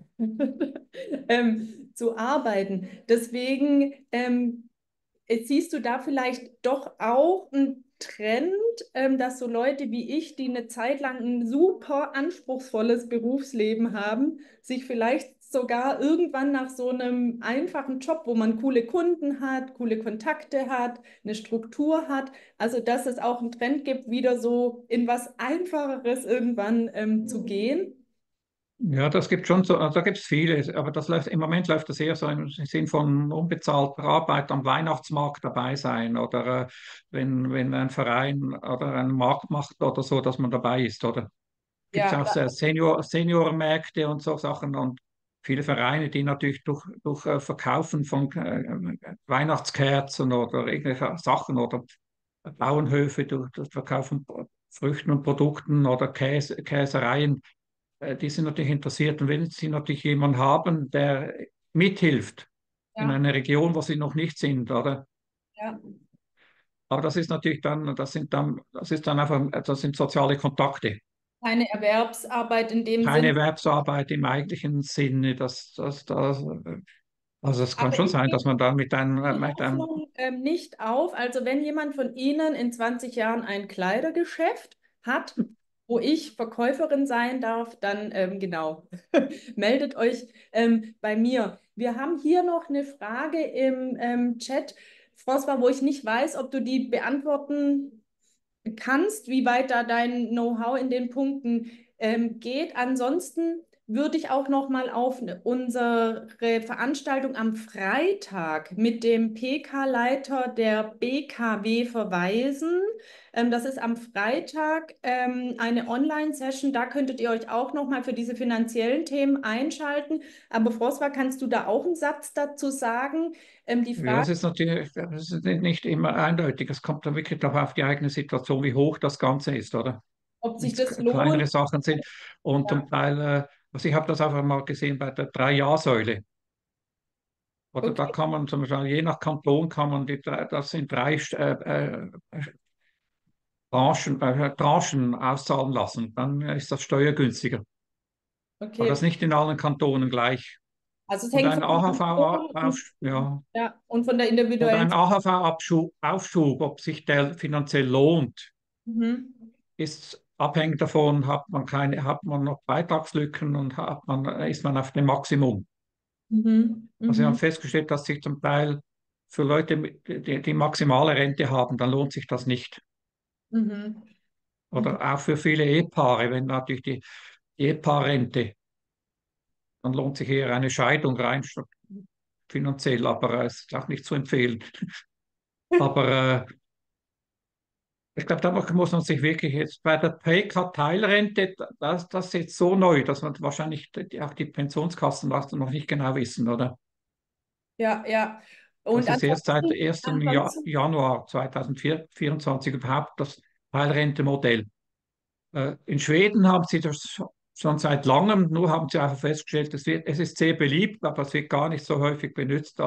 zu arbeiten. Deswegen siehst du da vielleicht doch auch einen Trend, dass so Leute wie ich, die eine Zeit lang ein super anspruchsvolles Berufsleben haben, sich vielleicht sogar irgendwann nach so einem einfachen Job, wo man coole Kunden hat, coole Kontakte hat, eine Struktur hat, also dass es auch einen Trend gibt, wieder so in was Einfacheres irgendwann zu gehen. Ja, das gibt schon so, also da gibt es viele, aber im Moment läuft das eher so im Sinn von unbezahlter Arbeit am Weihnachtsmarkt dabei sein oder wenn ein Verein oder ein Markt macht oder so, dass man dabei ist, oder? Gibt es Ja, auch so Seniormärkte und so Sachen und viele Vereine, die natürlich durch Verkaufen von Weihnachtskerzen oder irgendwelche Sachen oder Bauernhöfe durch das Verkauf von Früchten und Produkten oder Käsereien, die sind natürlich interessiert. Und wenn Sie natürlich jemanden haben, der mithilft in ja, einer Region, wo Sie noch nicht sind, oder? ja. Aber das ist natürlich dann, das ist dann einfach, das sind soziale Kontakte. Keine Erwerbsarbeit in dem Keine Sinn. Erwerbsarbeit im eigentlichen Sinne. Also es kann Aber schon ich sein, gebe dass man dann die mit einem, Hoffnung nicht auf. Also wenn jemand von Ihnen in 20 Jahren ein Kleidergeschäft hat, wo ich Verkäuferin sein darf, dann genau, meldet euch bei mir. Wir haben hier noch eine Frage im Chat, François, wo ich nicht weiß, ob du die beantworten kannst, wie weit da dein Know-how in den Punkten geht. Ansonsten würde ich auch noch mal auf unsere Veranstaltung am Freitag mit dem PK-Leiter der BKW verweisen. Das ist am Freitag eine Online-Session. Da könntet ihr euch auch noch mal für diese finanziellen Themen einschalten. Aber François, kannst du da auch einen Satz dazu sagen? Die Ja, Frage, das ist nicht immer eindeutig. Es kommt dann wirklich darauf auf die eigene Situation, wie hoch das Ganze ist, oder? ob Wenn sich es das lohnt. kleinere Sachen sind. Und Ja, zum Teil, also ich habe das einfach mal gesehen bei der Drei-Jahr-Säule. Oder da okay. kann man zum Beispiel, je nach Kanton kann man das in drei Tranchen auszahlen lassen. Dann ist das steuergünstiger. Aber das Okay. ist nicht in allen Kantonen gleich. Also es Und hängt ein von den AHV, Kantonen und, ja, ja, und von der oder individuellen. ein AHV-Aufschub, ob sich der finanziell lohnt, Mhm. ist abhängig davon, hat man noch Beitragslücken und ist man auf dem Maximum. Mhm. Also wir haben Mhm. festgestellt, dass sich zum Teil für Leute, die maximale Rente haben, dann lohnt sich das nicht. Mhm. Mhm. Oder auch für viele Ehepaare, wenn natürlich die Ehepaarrente, dann lohnt sich eher eine Scheidung rein finanziell, aber es ist auch nicht zu empfehlen. Aber ich glaube, da muss man sich wirklich jetzt bei der PK-Teilrente, das ist jetzt so neu, dass man wahrscheinlich auch die Pensionskassen das noch nicht genau wissen, oder? Ja, ja. Und Das ist erst seit ansonsten, 1. Januar 2024 überhaupt das Teilrentemodell. In Schweden haben sie das schon seit langem, nur haben sie einfach festgestellt, es ist sehr beliebt, aber es wird gar nicht so häufig benutzt,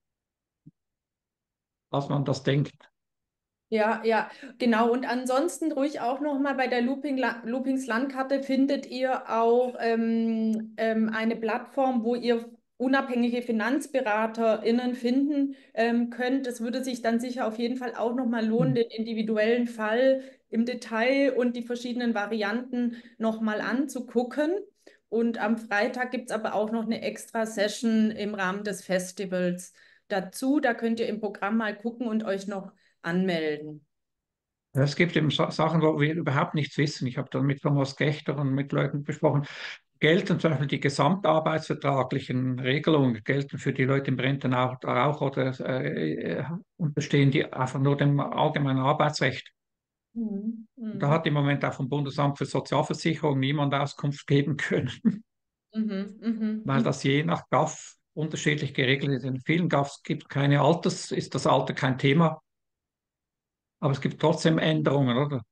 als man das denkt. ja, ja, genau. Und ansonsten ruhig auch nochmal bei der Loopings Landkarte findet ihr auch eine Plattform, wo ihr unabhängige FinanzberaterInnen finden könnt. Das würde sich dann sicher auf jeden Fall auch nochmal lohnen, den individuellen Fall im Detail und die verschiedenen Varianten nochmal anzugucken. Und am Freitag gibt es aber auch noch eine extra Session im Rahmen des Festivals dazu. Da könnt ihr im Programm mal gucken und euch noch anmelden. Ja, es gibt eben Sachen, wo wir überhaupt nichts wissen. Ich habe dann mit Thomas Gechter und mit Leuten besprochen. Gelten zum Beispiel die gesamtarbeitsvertraglichen Regelungen, gelten für die Leute im Rentenalter auch oder unterstehen die einfach nur dem allgemeinen Arbeitsrecht? Mhm. Da Mhm. hat im Moment auch vom Bundesamt für Sozialversicherung niemand Auskunft geben können, Mhm. Mhm. weil Mhm. das je nach GAF unterschiedlich geregelt ist. In vielen GAFs gibt keine ist das Alter kein Thema, aber es gibt trotzdem Änderungen, oder?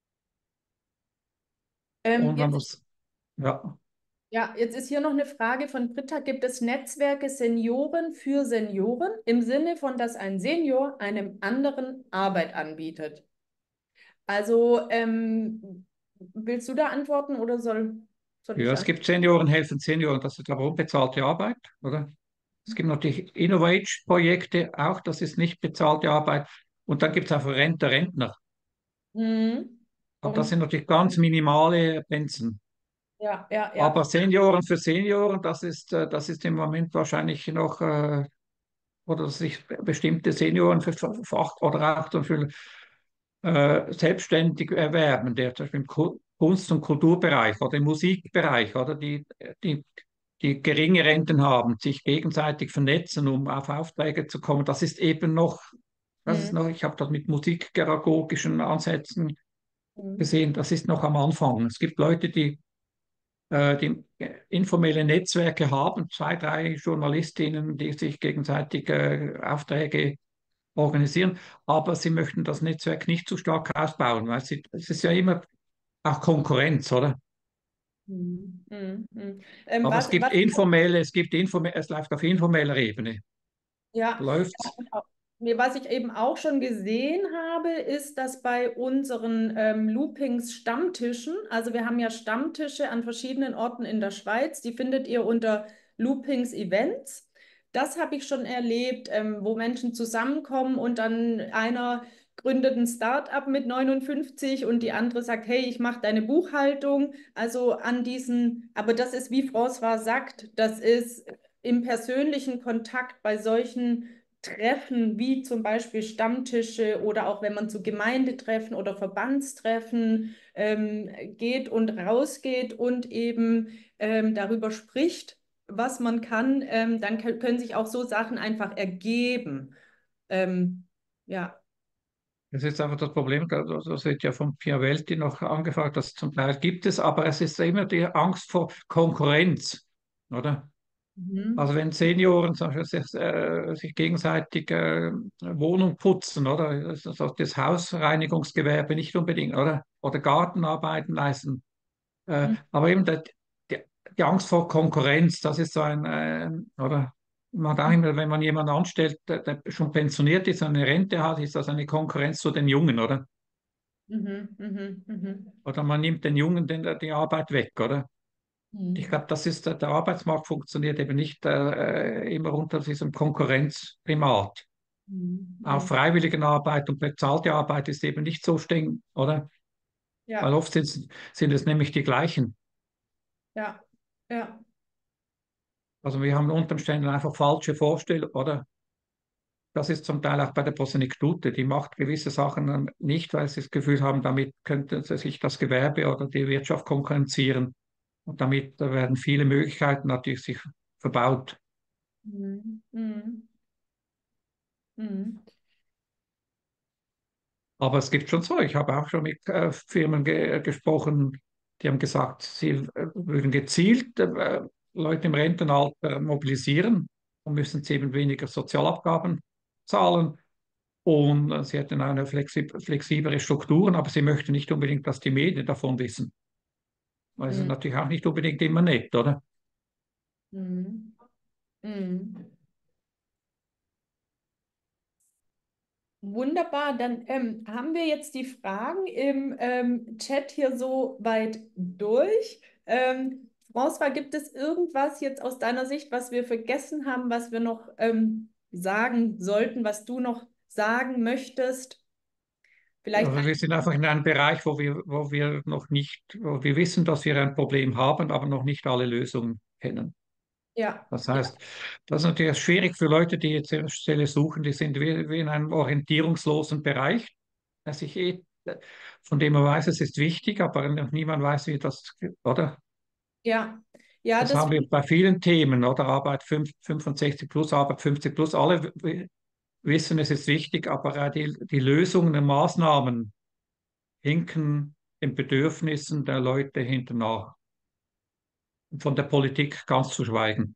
Und man Jetzt, muss, ja. ja, jetzt ist hier noch eine Frage von Britta. Gibt es Netzwerke Senioren für Senioren im Sinne von, dass ein Senior einem anderen Arbeit anbietet? Also, willst du da antworten oder soll Ja, ich es an? gibt Senioren helfen Senioren, das ist glaube ich unbezahlte Arbeit, oder? Es gibt natürlich Innovate-Projekte auch, das ist nicht bezahlte Arbeit. Und dann gibt es auch Rentner, Rentner. Mhm. Aber das Und sind natürlich ganz minimale Pensen. ja, ja, ja. Aber Senioren für Senioren, das ist im Moment wahrscheinlich noch, oder sich bestimmte Senioren für Fach oder auch zum Beispiel selbstständig erwerben, der zum Beispiel im Kunst- und Kulturbereich oder im Musikbereich, oder die geringe Renten haben, sich gegenseitig vernetzen, um auf Aufträge zu kommen. Das ist Mhm. noch, ich habe das mit musikpädagogischen Ansätzen Mhm. gesehen, das ist noch am Anfang. Es gibt Leute, die informelle Netzwerke haben, zwei, drei Journalistinnen, die sich gegenseitig Aufträge organisieren, aber sie möchten das Netzwerk nicht zu stark ausbauen, weil es ist ja immer auch Konkurrenz, oder? Mhm. Mhm. Mhm. Aber Was, es läuft auf informeller Ebene. ja, Läuft. was ich eben auch schon gesehen habe, ist, dass bei unseren Loopings Stammtischen, also wir haben ja Stammtische an verschiedenen Orten in der Schweiz, die findet ihr unter Loopings Events. Das habe ich schon erlebt, wo Menschen zusammenkommen und dann einer gründet ein Start-up mit 59 und die andere sagt, hey, ich mache deine Buchhaltung. Also an diesen, aber das ist, wie François sagt, das ist im persönlichen Kontakt bei solchen Treffen, wie zum Beispiel Stammtische oder auch wenn man zu Gemeindetreffen oder Verbandstreffen geht und rausgeht und eben darüber spricht, was man kann, dann können sich auch so Sachen einfach ergeben. Ja. Das ist einfach das Problem, das wird ja von Piavelti noch angefragt, dass zum Teil gibt es, aber es ist immer die Angst vor Konkurrenz, oder? Mhm. Also wenn Senioren zum Beispiel sich gegenseitig Wohnung putzen, oder? Das Hausreinigungsgewerbe nicht unbedingt, oder? Oder Gartenarbeiten leisten. Aber eben die, die Angst vor Konkurrenz, das ist so oder? Man da immer, wenn man jemanden anstellt, der schon pensioniert ist, eine Rente hat, ist das eine Konkurrenz zu den Jungen, oder? Mhm. Mhm. Mhm. Oder man nimmt den Jungen die Arbeit weg, oder? Ich Mhm. glaube, das ist der Arbeitsmarkt funktioniert eben nicht immer unter diesem Konkurrenzprimat. Mhm. Auch Mhm. Freiwilligenarbeit und bezahlte Arbeit ist eben nicht so streng, oder? Weil Ja, oft sind es nämlich die gleichen. ja, ja. Also wir haben unter Umständen einfach falsche Vorstellungen, oder? Das ist zum Teil auch bei der Prosenektute. Die macht gewisse Sachen nicht, weil sie das Gefühl haben, damit könnte sie sich das Gewerbe oder die Wirtschaft konkurrenzieren. Und damit werden viele Möglichkeiten natürlich sich verbaut. Mhm. Mhm. Mhm. Aber es gibt schon so. Ich habe auch schon mit Firmen gesprochen, die haben gesagt, sie würden gezielt Leute im Rentenalter mobilisieren und müssen sie eben weniger Sozialabgaben zahlen. Und sie hätten eine flexiblere Strukturen, aber sie möchten nicht unbedingt, dass die Medien davon wissen. Weil es ist Mhm. natürlich auch nicht unbedingt immer nett, oder? Mhm. Mhm. Wunderbar, dann haben wir jetzt die Fragen im Chat hier so weit durch. François, gibt es irgendwas jetzt aus deiner Sicht, was wir vergessen haben, was wir noch sagen sollten, was du noch sagen möchtest? Vielleicht Also wir sind einfach in einem Bereich, wo wir noch nicht, wo wir wissen, dass wir ein Problem haben, aber noch nicht alle Lösungen kennen. ja, Das ja, heißt, das ist natürlich schwierig für Leute, die jetzt eine Stelle suchen, die sind wie in einem orientierungslosen Bereich, der sich von dem man weiß, es ist wichtig, aber noch niemand weiß, wie das, oder? ja, ja, Das haben wir deswegen, bei vielen Themen, oder? Arbeit 65 plus, Arbeit 50 plus, alle wissen, es ist wichtig, aber die Lösungen und Maßnahmen hinken den Bedürfnissen der Leute hinterher. Von der Politik ganz zu schweigen.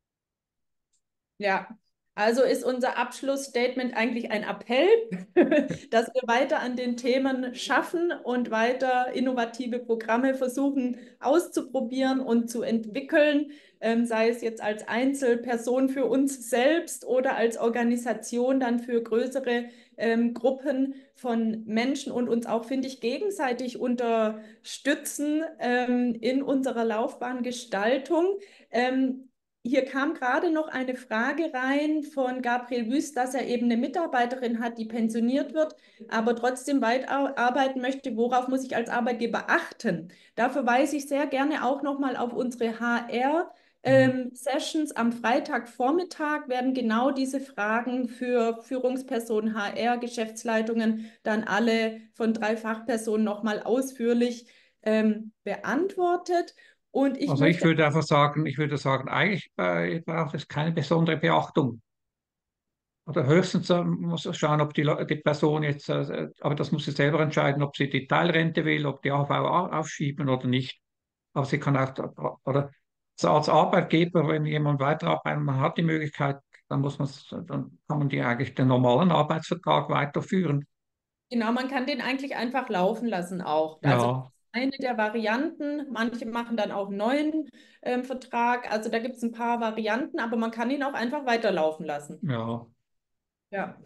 ja. Also ist unser Abschlussstatement eigentlich ein Appell, dass wir weiter an den Themen schaffen und weiter innovative Programme versuchen auszuprobieren und zu entwickeln, sei es jetzt als Einzelperson für uns selbst oder als Organisation dann für größere Gruppen von Menschen und uns auch, finde ich, gegenseitig unterstützen in unserer Laufbahngestaltung. Hier kam gerade noch eine Frage rein von Gabriel Wüst, dass er eben eine Mitarbeiterin hat, die pensioniert wird, aber trotzdem weiterarbeiten möchte. Worauf muss ich als Arbeitgeber achten? Da verweise ich sehr gerne auch nochmal auf unsere HR. Sessions am Freitagvormittag werden genau diese Fragen für Führungspersonen, HR, Geschäftsleitungen dann alle von 3 Fachpersonen nochmal ausführlich beantwortet. Und ich Also ich möchte würde einfach sagen, ich würde sagen, eigentlich braucht es keine besondere Beachtung. Oder höchstens muss man schauen, ob die Person jetzt, aber das muss sie selber entscheiden, ob sie die Teilrente will, ob die AV aufschieben oder nicht. Aber sie kann auch, oder so als Arbeitgeber, wenn jemand weiterarbeitet, man hat die Möglichkeit, dann kann man die eigentlich den normalen Arbeitsvertrag weiterführen. Genau, man kann den eigentlich einfach laufen lassen auch. Also Ja, eine der Varianten, manche machen dann auch einen neuen Vertrag. Also da gibt es ein paar Varianten, aber man kann ihn auch einfach weiterlaufen lassen. ja. Ja.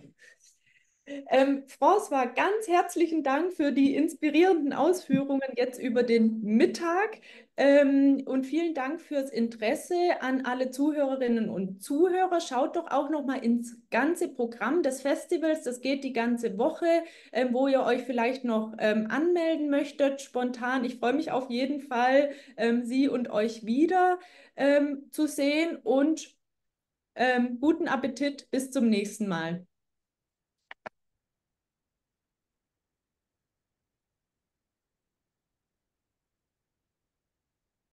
François, ganz herzlichen Dank für die inspirierenden Ausführungen jetzt über den Mittag und vielen Dank fürs Interesse an alle Zuhörerinnen und Zuhörer. Schaut doch auch noch mal ins ganze Programm des Festivals. Das geht die ganze Woche, wo ihr euch vielleicht noch anmelden möchtet, spontan. Ich freue mich auf jeden Fall, Sie und euch wieder zu sehen und guten Appetit. Bis zum nächsten Mal.